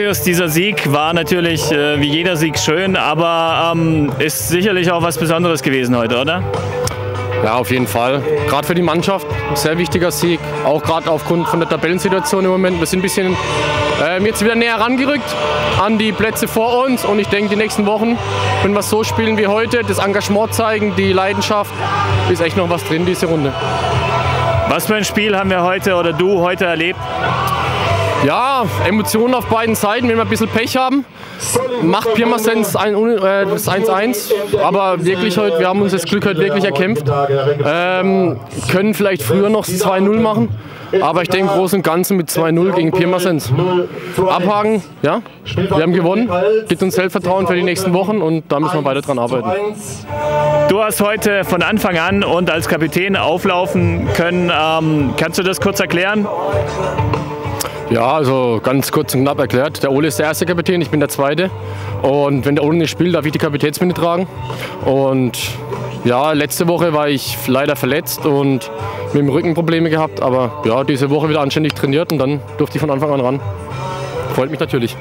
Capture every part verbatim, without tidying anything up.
Marius, dieser Sieg war natürlich äh, wie jeder Sieg schön, aber ähm, ist sicherlich auch was Besonderes gewesen heute, oder? Ja, auf jeden Fall. Gerade für die Mannschaft ein sehr wichtiger Sieg. Auch gerade aufgrund von der Tabellensituation im Moment. Wir sind ein bisschen äh, jetzt wieder näher rangerückt an die Plätze vor uns. Und ich denke, die nächsten Wochen, wenn wir so spielen wie heute, das Engagement zeigen, die Leidenschaft, ist echt noch was drin, diese Runde. Was für ein Spiel haben wir heute oder du heute erlebt? Ja, Emotionen auf beiden Seiten, wenn wir ein bisschen Pech haben. Macht Pirmasens ein, äh, das eins eins, aber wirklich heute, wir haben uns das Glück heute wirklich erkämpft. Ähm, können vielleicht früher noch zwei null machen, aber ich denke im Großen und Ganzen mit zwei null gegen Pirmasens. Abhaken, ja, wir haben gewonnen, gibt uns Selbstvertrauen für die nächsten Wochen und da müssen wir weiter dran arbeiten. Du hast heute von Anfang an und als Kapitän auflaufen können. Ähm, kannst du das kurz erklären? Ja, also ganz kurz und knapp erklärt. Der Ole ist der erste Kapitän, ich bin der zweite. Und wenn der Ole nicht spielt, darf ich die Kapitänsbinde tragen. Und ja, letzte Woche war ich leider verletzt und mit dem Rücken Probleme gehabt. Aber ja, diese Woche wieder anständig trainiert und dann durfte ich von Anfang an ran. Freut mich natürlich.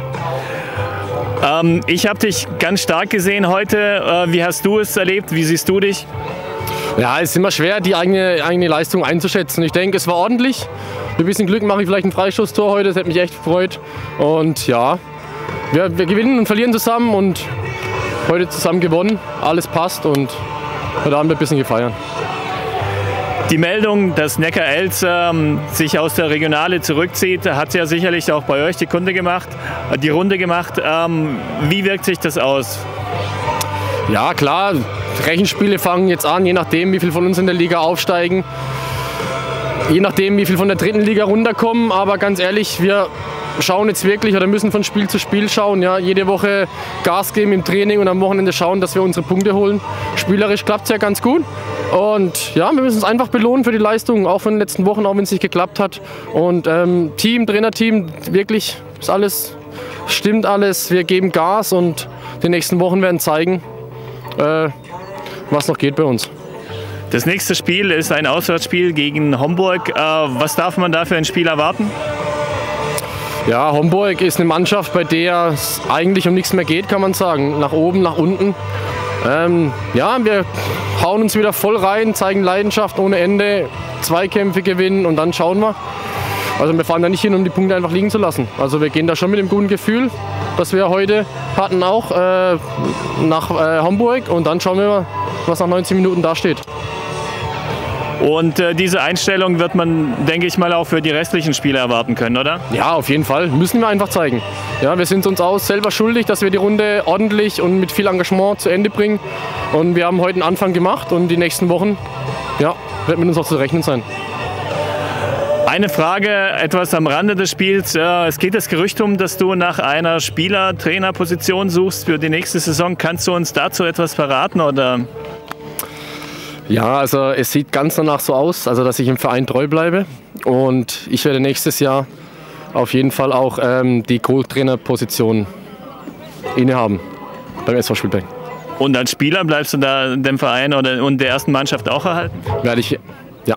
Ähm, ich habe dich ganz stark gesehen heute. Äh, wie hast du es erlebt? Wie siehst du dich? Ja, es ist immer schwer, die eigene, eigene Leistung einzuschätzen. Ich denke, es war ordentlich. Mit ein bisschen Glück mache ich vielleicht ein Freistoßtor heute, das hätte mich echt gefreut. Und ja, wir, wir gewinnen und verlieren zusammen und heute zusammen gewonnen. Alles passt und heute haben wir ein bisschen gefeiert. Die Meldung, dass Neckar-Elz ähm, sich aus der Regionale zurückzieht, hat ja sicherlich auch bei euch die Kunde gemacht, die Runde gemacht. Ähm, wie wirkt sich das aus? Ja, klar, Rechenspiele fangen jetzt an, je nachdem, wie viel von uns in der Liga aufsteigen. Je nachdem, wie viel von der dritten Liga runterkommen, aber ganz ehrlich, wir schauen jetzt wirklich oder müssen von Spiel zu Spiel schauen. Ja, jede Woche Gas geben im Training und am Wochenende schauen, dass wir unsere Punkte holen. Spielerisch klappt es ja ganz gut. Und ja, wir müssen uns einfach belohnen für die Leistung, auch von den letzten Wochen, auch wenn es nicht geklappt hat. Und ähm, Team, Trainerteam, wirklich ist alles, stimmt alles. Wir geben Gas und die nächsten Wochen werden zeigen, äh, was noch geht bei uns. Das nächste Spiel ist ein Auswärtsspiel gegen Homburg. Äh, was darf man da für ein Spiel erwarten? Ja, Homburg ist eine Mannschaft, bei der es eigentlich um nichts mehr geht, kann man sagen. Nach oben, nach unten. Ähm, ja, wir hauen uns wieder voll rein, zeigen Leidenschaft ohne Ende, Zweikämpfe gewinnen und dann schauen wir. Also wir fahren da nicht hin, um die Punkte einfach liegen zu lassen. Also wir gehen da schon mit dem guten Gefühl, das wir heute hatten, auch äh, nach äh, Homburg und dann schauen wir mal, was nach neunzig Minuten da steht. Und äh, diese Einstellung wird man, denke ich mal, auch für die restlichen Spiele erwarten können, oder? Ja, auf jeden Fall. Müssen wir einfach zeigen. Ja, wir sind uns auch selber schuldig, dass wir die Runde ordentlich und mit viel Engagement zu Ende bringen. Und wir haben heute einen Anfang gemacht und die nächsten Wochen, ja, wird mit uns auch zu rechnen sein. Eine Frage, etwas am Rande des Spiels. Es geht das Gerücht um, dass du nach einer Spieler-Trainer-Position suchst für die nächste Saison. Kannst du uns dazu etwas verraten, oder? Ja, also es sieht ganz danach so aus, also dass ich im Verein treu bleibe und ich werde nächstes Jahr auf jeden Fall auch ähm, die Co-Trainer-Position innehaben beim S V Spielberg. Und als Spieler bleibst du da dem Verein oder und der ersten Mannschaft auch erhalten? Werde ich, ja.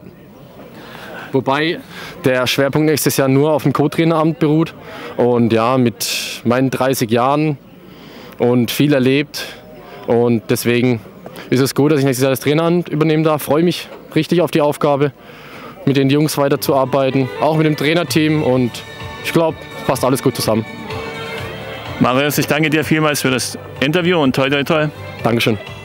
Wobei der Schwerpunkt nächstes Jahr nur auf dem Co-Traineramt beruht und ja, mit meinen dreißig Jahren und viel erlebt und deswegen ist es gut, dass ich nächstes Jahr das Traineramt übernehmen darf. Freue mich richtig auf die Aufgabe, mit den Jungs weiterzuarbeiten, auch mit dem Trainerteam und ich glaube, passt alles gut zusammen. Marius, ich danke dir vielmals für das Interview und toi toi toi. Dankeschön.